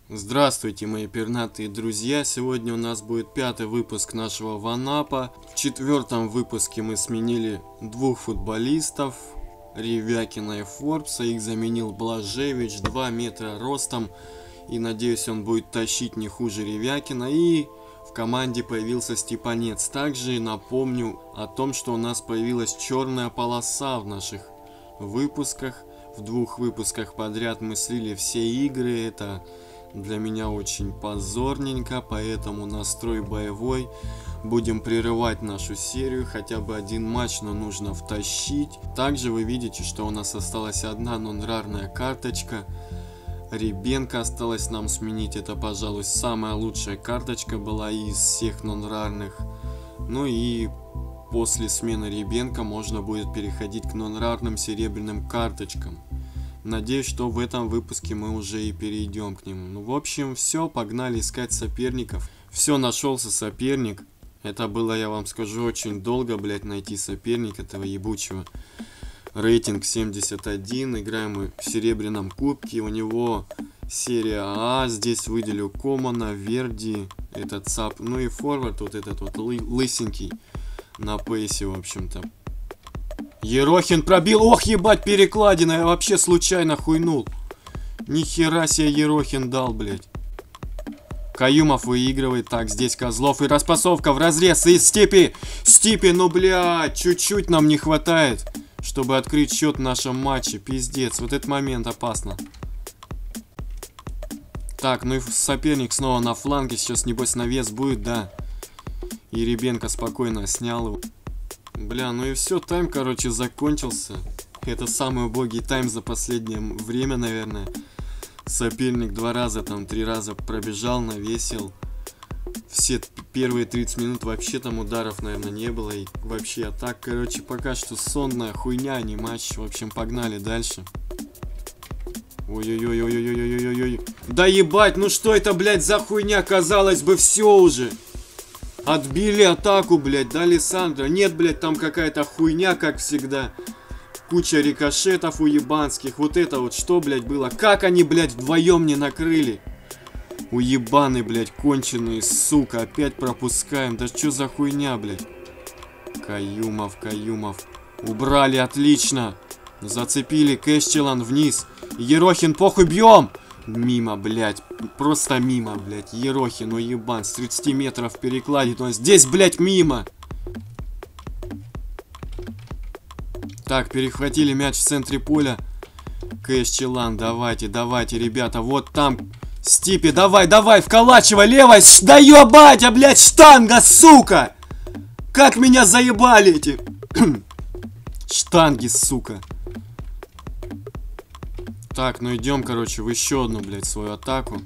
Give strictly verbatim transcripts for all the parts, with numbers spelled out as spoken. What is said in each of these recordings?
Здравствуйте, мои пернатые друзья! Сегодня у нас будет пятый выпуск нашего ванапа. В четвертом выпуске мы сменили двух футболистов, Ревякина и Форбса. Их заменил Блажевич, два метра ростом. И надеюсь, он будет тащить не хуже Ревякина. И в команде появился Степанец. Также напомню о том, что у нас появилась черная полоса в наших выпусках. В двух выпусках подряд мы слили все игры. Это для меня очень позорненько, поэтому настрой боевой. Будем прерывать нашу серию, хотя бы один матч, но нужно втащить. Также вы видите, что у нас осталась одна нон-рарная карточка. Ребенка осталось нам сменить. Это, пожалуй, самая лучшая карточка была из всех нон-рарных. Ну и после смены Ребенка можно будет переходить к нон-рарным серебряным карточкам. Надеюсь, что в этом выпуске мы уже и перейдем к нему. Ну, в общем, все, погнали искать соперников. Все, нашелся соперник. Это было, я вам скажу, очень долго, блядь, найти соперника этого ебучего. Рейтинг семьдесят один. Играем мы в серебряном кубке. У него серия А. Здесь выделю Комана, Верди, этот ЦАП. Ну и форвард, вот этот вот лы лысенький на пейсе, в общем-то. Ерохин пробил. Ох, ебать, перекладина. Я вообще случайно хуйнул. Нихера себе Ерохин дал, блядь. Каюмов выигрывает. Так, здесь Козлов. И распасовка в разрез. И Степи. Степи, ну, блядь, чуть-чуть нам не хватает, чтобы открыть счет в нашем матче. Пиздец. Вот этот момент опасно. Так, ну и соперник снова на фланге. Сейчас, небось, навес будет, да. И Ребенко спокойно снял его. Бля, ну и все, тайм, короче, закончился. Это самый убогий тайм за последнее время, наверное. Соперник два раза, там, три раза пробежал, навесил. Все первые тридцать минут вообще там ударов, наверное, не было. И вообще, а так, короче, пока что сонная хуйня, а не матч. В общем, погнали дальше. Ой-ой-ой-ой-ой-ой-ой-ой. Да ебать, ну что это, блядь, за хуйня? Казалось бы, все уже. Отбили атаку, блядь, да, Лиссандро? Нет, блядь, там какая-то хуйня, как всегда. Куча рикошетов уебанских. Вот это вот что, блядь, было? Как они, блядь, вдвоем не накрыли? Уебаны, блядь, конченые, сука. Опять пропускаем. Да что за хуйня, блядь? Каюмов, Каюмов. Убрали, отлично. Зацепили Кэшчелан вниз. Ерохин, похуй, бьем! Мимо, блядь. Просто мимо, блядь. Ерохин, ну ебан. С тридцати метров перекладит. Он здесь, блядь, мимо. Так, перехватили мяч в центре поля. Кэшчелан, давайте, давайте, ребята. Вот там. Стипи, давай, давай, вколачивай. Левой. Да ебать, а, блядь, штанга, сука. Как меня заебали эти штанги, сука. Так, ну идем, короче, в еще одну, блядь, свою атаку.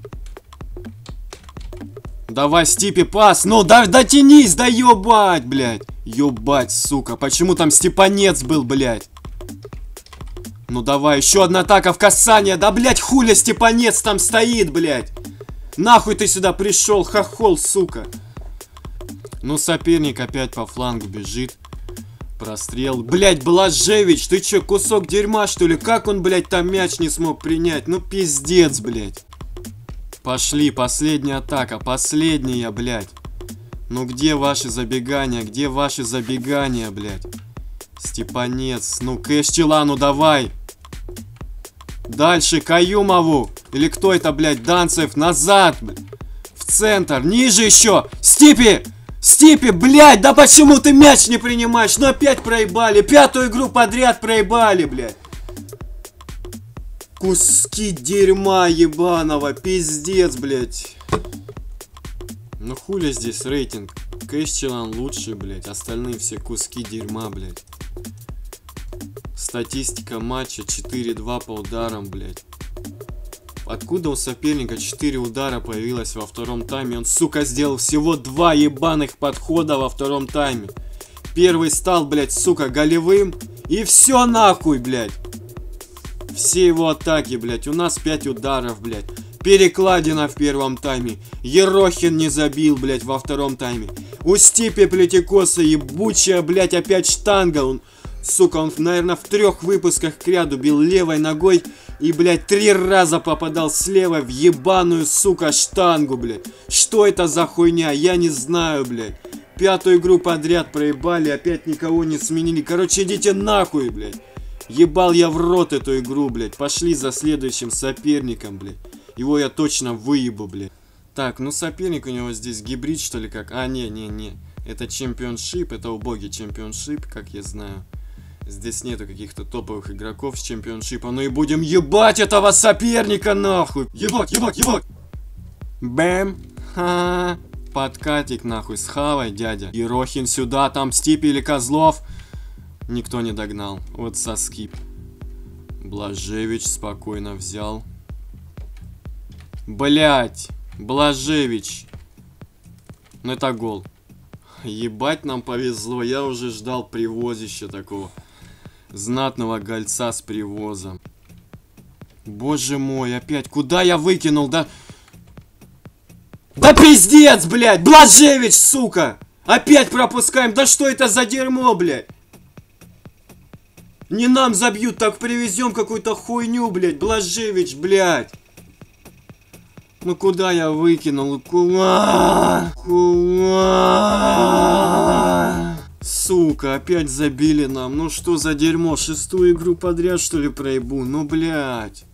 Давай, Стипи, пас. Ну, да, дотянись, да ебать, блядь. Ебать, сука. Почему там Степанец был, блядь? Ну, давай, еще одна атака в касание. Да, блядь, хуля Степанец там стоит, блядь. Нахуй ты сюда пришел, хохол, сука. Ну, соперник опять по флангу бежит. Прострел. Блять, Блажевич, ты чё, кусок дерьма, что ли? Как он, блять, там мяч не смог принять? Ну, пиздец, блять. Пошли, последняя атака, последняя, блять. Ну, где ваши забегания? Где ваши забегания, блять? Степанец. Ну, Кэшчелану давай. Дальше Каюмову. Или кто это, блять? Данцев. Назад, блядь. В центр. Ниже еще. Стипи! Стипи, блядь, да почему ты мяч не принимаешь? Ну опять проебали. Пятую игру подряд проебали, блядь. Куски дерьма ебаного. Пиздец, блядь. Ну хули здесь рейтинг? Кэшчелан лучший, блядь. Остальные все куски дерьма, блядь. Статистика матча четыре-два по ударам, блядь. Откуда у соперника четыре удара появилось во втором тайме? Он, сука, сделал всего два ебаных подхода во втором тайме. Первый стал, блядь, сука, голевым. И все нахуй, блядь. Все его атаки, блядь. У нас пять ударов, блядь. Перекладина в первом тайме. Ерохин не забил, блядь, во втором тайме. У Стипи Плетикоса ебучая, блядь, опять штанга. Он, сука, он, наверное, в трех выпусках кряду бил левой ногой. И, блядь, три раза попадал слева в ебаную, сука, штангу, блядь. Что это за хуйня? Я не знаю, блядь. Пятую игру подряд проебали, опять никого не сменили. Короче, идите нахуй, блядь. Ебал я в рот эту игру, блядь. Пошли за следующим соперником, блядь. Его я точно выебу, блядь. Так, ну соперник у него здесь гибрид, что ли, как? А, не, не, не. Это чемпионшип, это убогий чемпионшип, как я знаю. Здесь нету каких-то топовых игроков с чемпионшипа. Ну и будем ебать этого соперника, нахуй. Ебать, ебать, ебать. Бэм. Ха-ха. Подкатик, нахуй, с хавой, дядя. Ерохин сюда, там Стипи или Козлов. Никто не догнал. Вот соски. Блажевич спокойно взял. Блять. Блажевич. Ну это гол. Ебать, нам повезло. Я уже ждал привозища такого. Знатного гольца с привозом. Боже мой, опять. Куда я выкинул, да? Да пиздец, блядь! Блажевич, сука! Опять пропускаем. Да что это за дерьмо, блядь? Не нам забьют, так привезем какую-то хуйню, блядь. Блажевич, блядь. Ну куда я выкинул? Куда? Куда? Сука, опять забили нам. Ну что за дерьмо? Шестую игру подряд, что ли, проебу? Ну, блядь.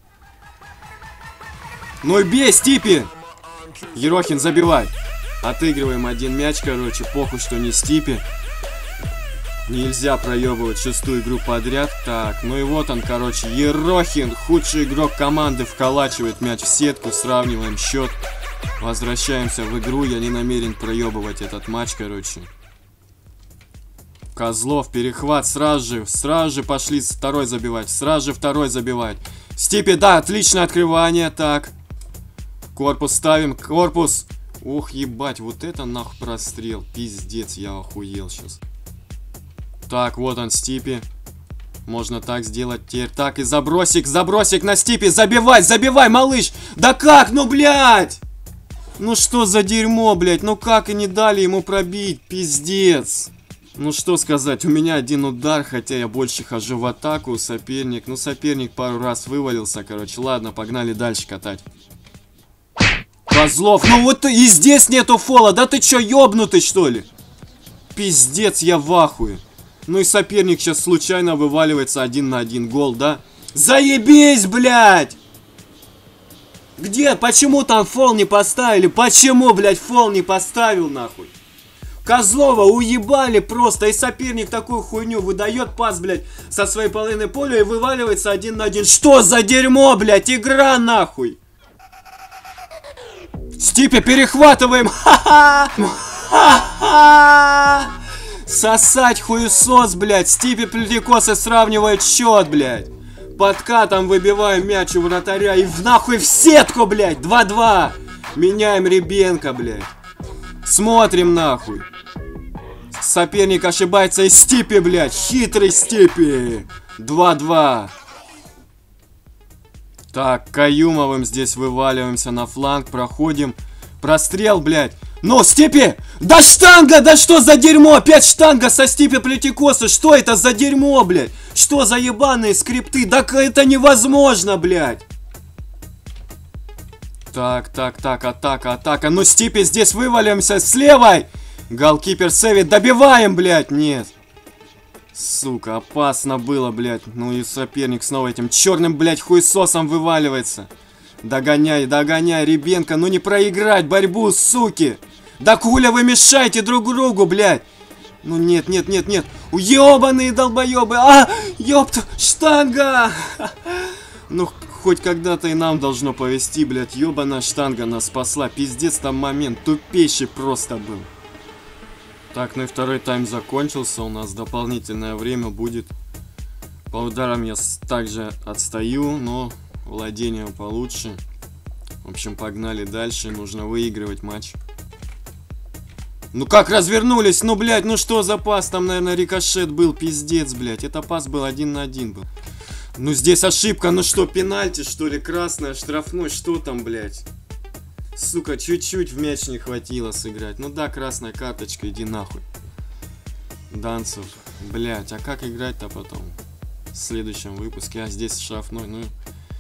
Ну и бей, Стипи! Ерохин, забивай. Отыгрываем один мяч, короче. Похуй, что не Стипи. Нельзя проебывать шестую игру подряд. Так, ну и вот он, короче, Ерохин, худший игрок команды, вколачивает мяч в сетку. Сравниваем счет. Возвращаемся в игру. Я не намерен проебывать этот матч, короче. Козлов, перехват, сразу же, сразу же пошли второй забивать. Сразу же второй забивать. Стипи, да, отличное открывание. Так. Корпус ставим, корпус. Ох, ебать, вот это нахуй прострел. Пиздец, я охуел сейчас. Так, вот он, Стипи. Можно так сделать теперь. Так, и забросик, забросик на Стипи. Забивай, забивай, малыш. Да как, ну, блядь. Ну, что за дерьмо, блядь. Ну, как и не дали ему пробить. Пиздец. Ну, что сказать. У меня один удар, хотя я больше хожу в атаку. Соперник, ну, соперник пару раз вывалился, короче. Ладно, погнали дальше катать. Козлов, ну вот и здесь нету фола. Да ты чё, ёбнутый, что ли? Пиздец, я в ахуе. Ну и соперник сейчас случайно вываливается один на один гол, да? Заебись, блядь! Где? Почему там фол не поставили? Почему, блядь, фол не поставил, нахуй? Козлова уебали просто. И соперник такую хуйню выдает пас, блядь, со своей половины поля и вываливается один на один. Что за дерьмо, блядь? Игра, нахуй! Стипи, перехватываем! Ха-ха! Ха-ха! Сосать хуесос, блядь. Стипи Плетикосы сравнивает счет, блядь. Подкатом выбиваем мяч у вратаря и в нахуй в сетку, блядь. два-два. Меняем Ребенко, блядь. Смотрим нахуй. Соперник ошибается и Стипи, блядь. Хитрый Стипи. два-два. Так, Каюмовым здесь вываливаемся на фланг. Проходим. Прострел, блядь. Ну, Стипи! Да штанга! Да что за дерьмо? Опять штанга со Стипи Плетикоса. Что это за дерьмо, блядь? Что за ебаные скрипты? Да это невозможно, блядь. Так, так, так, атака, атака. Ну, Стипи, здесь вывалимся с левой. Голкипер сейвит. Добиваем, блядь. Нет. Сука, опасно было, блядь. Ну и соперник снова этим черным, блядь, хуесосом вываливается. Догоняй, догоняй, Ребенко. Ну не проиграть борьбу, суки. Да хуля вы мешаете друг другу, блядь. Ну нет, нет, нет, нет. Уебаные долбоебы. А, ёпта, штанга. Ну хоть когда-то и нам должно повезти, блядь. Ёбаная штанга нас спасла. Пиздец, там момент тупейший просто был. Так, ну и второй тайм закончился. У нас дополнительное время будет. По ударам я также отстаю, но владение получше. В общем, погнали дальше. Нужно выигрывать матч. Ну как развернулись? Ну, блядь, ну что за пас? Там, наверное, рикошет был. Пиздец, блядь. Это пас был один на один был. Ну здесь ошибка. Ну что, пенальти, что ли? Красная, штрафной. Что там, блядь? Сука, чуть-чуть в мяч не хватило сыграть. Ну да, красная карточка, иди нахуй. Данцев. Блядь, а как играть-то потом? В следующем выпуске. А здесь штрафной. Ну,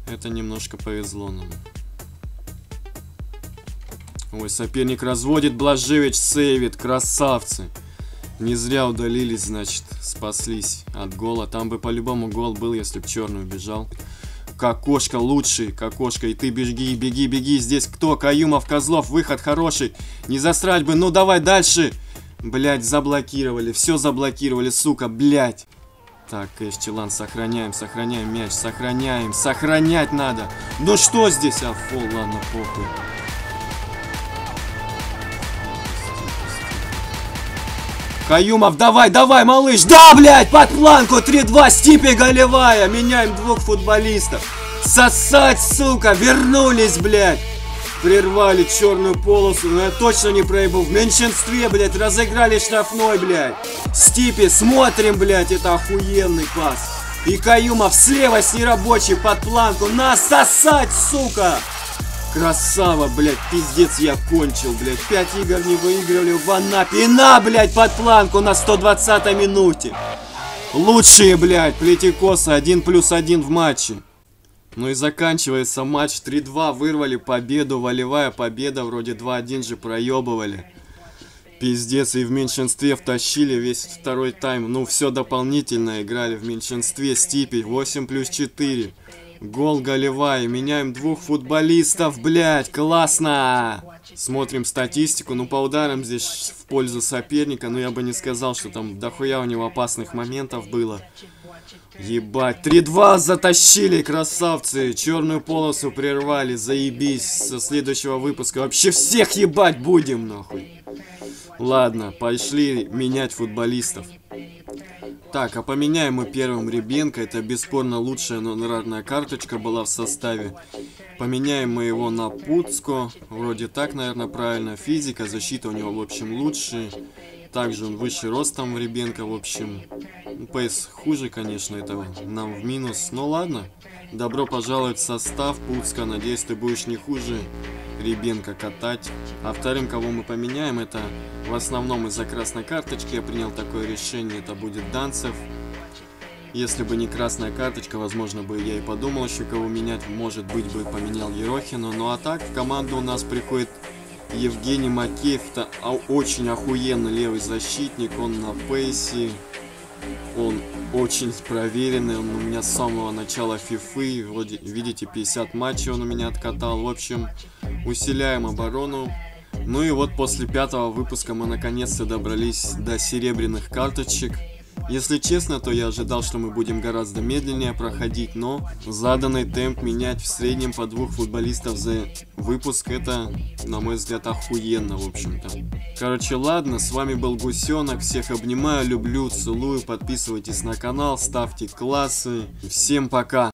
Это немножко повезло нам. Ой, соперник разводит, Блажевич сейвит, красавцы. Не зря удалились, значит, спаслись от гола. Там бы по-любому гол был, если бы черный убежал. Кокошка лучший, Кокошка, и ты беги, беги, беги. Здесь кто? Каюмов, Козлов, выход хороший. Не засрать бы, ну давай дальше. Блять, заблокировали, все заблокировали, сука, блять. Так, Эштилан, сохраняем, сохраняем мяч, сохраняем, сохранять надо. Ну что здесь? А, фол, ладно, похуй. Каюмов, давай, давай, малыш. Да, блядь, под планку три-два, Стипи голевая. Меняем двух футболистов. Сосать, сука, вернулись, блядь. Прервали черную полосу, но я точно не проебал. В меньшинстве, блядь, разыграли штрафной, блядь. Стипи, смотрим, блядь, это охуенный пас. И Каюмов слева с нерабочей под планку. Нас сосать, сука. Красава, блядь, пиздец, я кончил, блядь. Пять игр не выигрывали в Анапе. И на, блядь, под планку на сто двадцатой минуте. Лучшие, блядь, Плетикосы, один плюс один в матче. Ну и заканчивается матч. три-два, вырвали победу. Волевая победа, вроде два-один же проебывали. Пиздец, и в меньшинстве втащили весь второй тайм. Ну, все дополнительно играли в меньшинстве. Стипи, восемь плюс четыре. Гол голевая. Меняем двух футболистов, блядь, классно. Смотрим статистику. Ну, по ударам здесь в пользу соперника. Но я бы не сказал, что там дохуя у него опасных моментов было. Ебать, три-два затащили, красавцы. Черную полосу прервали, заебись. Со следующего выпуска вообще всех ебать будем, нахуй. Ладно, пошли менять футболистов. Так, а поменяем мы первым Ребенко. Это бесспорно лучшая гонорарная карточка была в составе. Поменяем мы его на Пуцко. Вроде так, наверное, правильно. Физика, защита у него, в общем, лучше. Также он выше ростом Ребенко, в общем. ПС хуже, конечно, это нам в минус. Но ладно. Добро пожаловать в состав, Пуцко. Надеюсь, ты будешь не хуже Ребенко катать. А вторым, кого мы поменяем, это в основном из-за красной карточки я принял такое решение. Это будет Данцев. Если бы не красная карточка, возможно бы я и подумал еще кого менять. Может быть бы поменял Ерохину. Ну а так в команду у нас приходит Евгений Макеев. Это очень охуенный левый защитник. Он на пейсе. Он очень проверенный. Он у меня с самого начала фифы. Вроде, видите, пятьдесят матчей он у меня откатал. В общем, усиляем оборону. Ну и вот после пятого выпуска мы наконец-то добрались до серебряных карточек. Если честно, то я ожидал, что мы будем гораздо медленнее проходить, но заданный темп менять в среднем по двух футболистов за выпуск, это, на мой взгляд, охуенно, в общем-то. Короче, ладно, с вами был Гусенок, всех обнимаю, люблю, целую, подписывайтесь на канал, ставьте классы, всем пока!